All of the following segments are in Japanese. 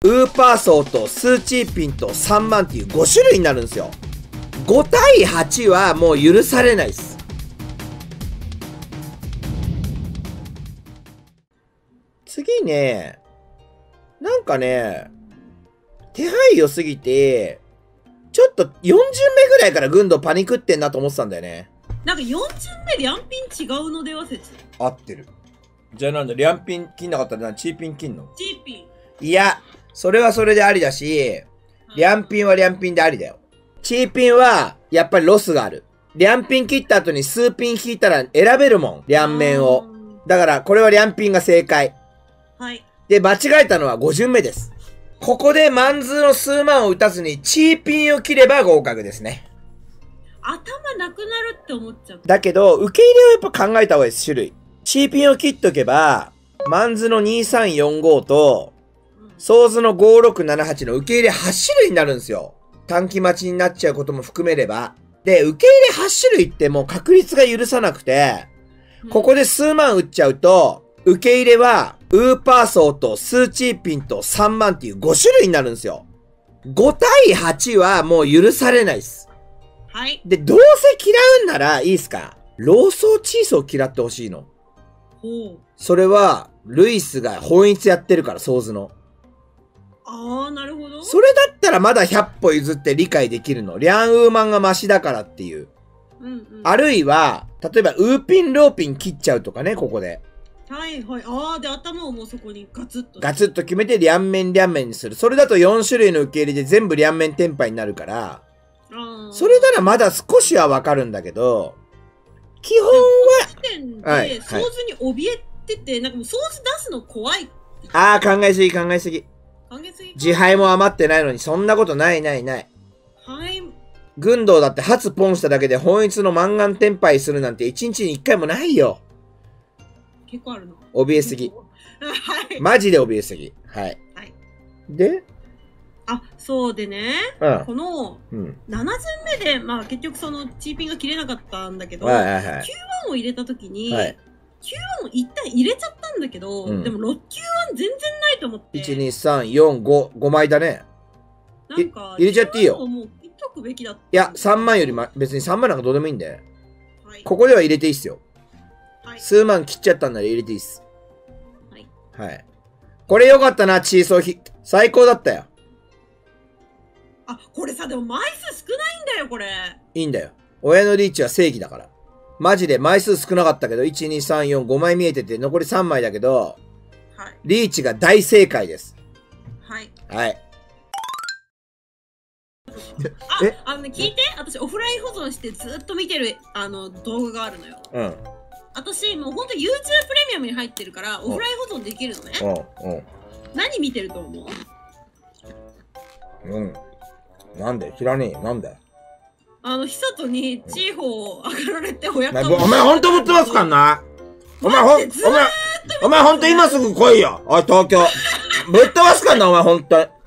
ウーパーソーとスーチーピンと3万っていう5種類になるんですよ。5対8はもう許されないです。次ね、なんかね、手配良すぎて、ちょっと4巡目ぐらいから軍道パニクってんなと思ってたんだよね。 なんか4巡目リャンピン違うのでは説。 合ってる。じゃあなんだ、リャンピン切んなかったらチーピン切んの？ チーピン。 いや、それはそれでありだし、リャンピンはリャンピンでありだよ。チーピンは、やっぱりロスがある。リャンピン切った後にスーピン引いたら選べるもん。リャン面を。だから、これはリャンピンが正解。 はい。 で、間違えたのは5巡目です。ここでマンズの数万を打たずに、チーピンを切れば合格ですね。 頭なくなるって思っちゃう。 だけど、受け入れをやっぱ考えた方がいいです、種類。チーピンを切っとけば、マンズの2345と、ソーズの5678の受け入れ8種類になるんですよ。短期待ちになっちゃうことも含めれば。で、受け入れ8種類ってもう確率が許さなくて、ここで数万打っちゃうと、受け入れは、ウーパーソーとスーチーピンと3万っていう5種類になるんですよ。5対8はもう許されないです。 はい。 で、どうせ嫌うんならいいっすか？ローソーチーソー嫌ってほしいの。 ほう。 それは、ルイスが本一やってるから、ソーズの。 あー、なるほど。 それだったらまだ100歩譲って理解できるの。リャンウーマンがマシだからっていう。あるいは、例えばウーピンローピン切っちゃうとかね、ここで。 はいはい。あー、で、頭をもうそこにガツッと。 ガツッと決めてリャンメンにする。それだと4種類の受け入れで全部リャンメンテンパイになるから、それならまだ少しはわかるんだけど、基本は、 この時点で、ソーズに怯えてて、なんかもうソーズ出すの怖い。 あー、考えすぎ。 考えすぎ。 自敗も余ってないのに、そんなことない。 はい。 軍道だって初ポンしただけで本一のマンガンテンパイするなんて1日に1回もないよ。 結構あるの。 怯えすぎ。 はい。 マジで怯えすぎ。はい。 はい。 で、 あ、そうでね、この、7巡目で、まあ結局そのチーピンが切れなかったんだけど、Q1 を入れた時に、Q1 を一旦入れちゃったんだけど、でも6Q1 全然ないと思って。 1、2、3、4、5、5枚だね。 なんか、 入れちゃっていいよ。 もう切っとくべきだった。 いや、3万より別に3万なんかどうでもいいんで。ここでは入れていいっすよ。数万切っちゃったんなら入れていいっす。はい。これよかったな、チーソー最高だったよ。 あ、これさ、でも枚数少ないんだよ、これ。 いいんだよ。親のリーチは正義だから。マジで枚数少なかったけど、1、2、3、4、5枚見えてて、残り3枚だけど、リーチが大正解です。はい。はい。 聞いて、私オフライン保存してずっと見てる、動画があるのよ。私、もうほんと YouTube プレミアムに入ってるから、オフライン保存できるのね。何見てると思う？ なんで知らねえよ。なんだよ。 久人にチーホー上がられて親子。 お前ほんとぶってますかんな。お前ほんと今すぐ来いよ。おい、東京。ぶっ飛ばすかんな、お前ほんと。 高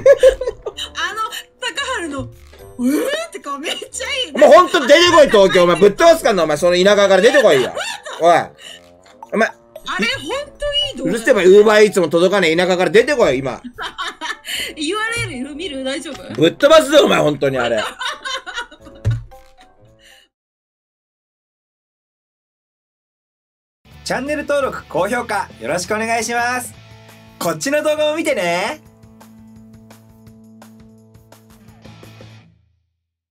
春の、って顔めっちゃいい。 お前ほんと出てこい、東京。お前ぶっ飛ばすかんな、お前その田舎から出てこいよ。おい。お前。 あれほんといい動画。 うるせえば、ウーバーイーツも届かねえ田舎から出てこい、今。 URL 見る？大丈夫？ ぶっ飛ばすぞ、お前、ほんとにあれ。チャンネル登録、高評価、よろしくお願いします。こっちの動画も見てね。